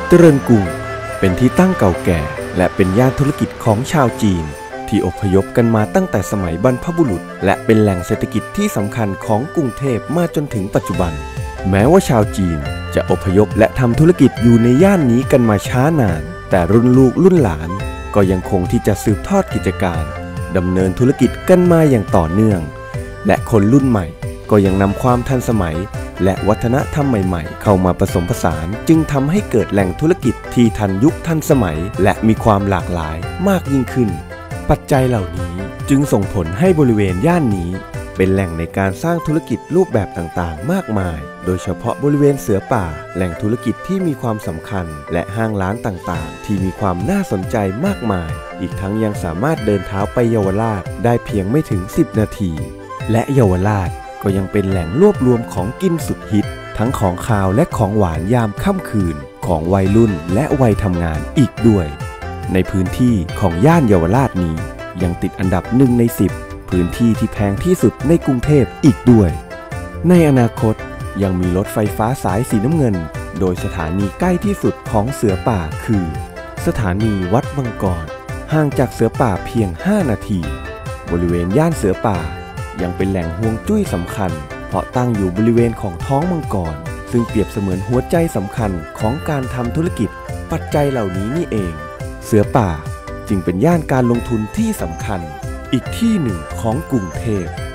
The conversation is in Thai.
เจริญกรุงเป็นที่ตั้งเก่าแก่และเป็นย่านธุรกิจของชาวจีนที่อพยพกันมาตั้งแต่สมัยบรรพบุรุษและเป็นแหล่งเศรษฐกิจที่สำคัญของกรุงเทพมาจนถึงปัจจุบันแม้ว่าชาวจีนจะอพยพและทำธุรกิจอยู่ในย่านนี้กันมาช้านานแต่รุ่นลูกรุ่นหลานก็ยังคงที่จะสืบทอดกิจการดำเนินธุรกิจกันมาอย่างต่อเนื่องและคนรุ่นใหม่ก็ยังนำความทันสมัยและวัฒนธรรมใหม่ๆเข้ามาผสมผสานจึงทำให้เกิดแหล่งธุรกิจที่ทันยุคทันสมัยและมีความหลากหลายมากยิ่งขึ้นปัจจัยเหล่านี้จึงส่งผลให้บริเวณย่านนี้เป็นแหล่งในการสร้างธุรกิจรูปแบบต่างๆมากมายโดยเฉพาะบริเวณเสือป่าแหล่งธุรกิจที่มีความสำคัญและห้างร้านต่างๆที่มีความน่าสนใจมากมายอีกทั้งยังสามารถเดินเท้าไปเยาวราชได้เพียงไม่ถึง10 นาทีและเยาวราชก็ยังเป็นแหล่งรวบรวมของกินสุดฮิตทั้งของคาวและของหวานยามค่ำคืนของวัยรุ่นและวัยทำงานอีกด้วยในพื้นที่ของย่านเยาวราชนี้ยังติดอันดับ1 ใน 10พื้นที่ที่แพงที่สุดในกรุงเทพอีกด้วยในอนาคตยังมีรถไฟฟ้าสายสีน้ำเงินโดยสถานีใกล้ที่สุดของเสือป่าคือสถานีวัดมังกรห่างจากเสือป่าเพียง5 นาทีบริเวณย่านเสือป่ายังเป็นแหล่งฮวงจุ้ยสำคัญเพราะตั้งอยู่บริเวณของท้องมังกรซึ่งเปรียบเสมือนหัวใจสำคัญของการทำธุรกิจปัจจัยเหล่านี้นี่เองเสือป่าจึงเป็นย่านการลงทุนที่สำคัญอีกที่หนึ่งของกรุงเทพ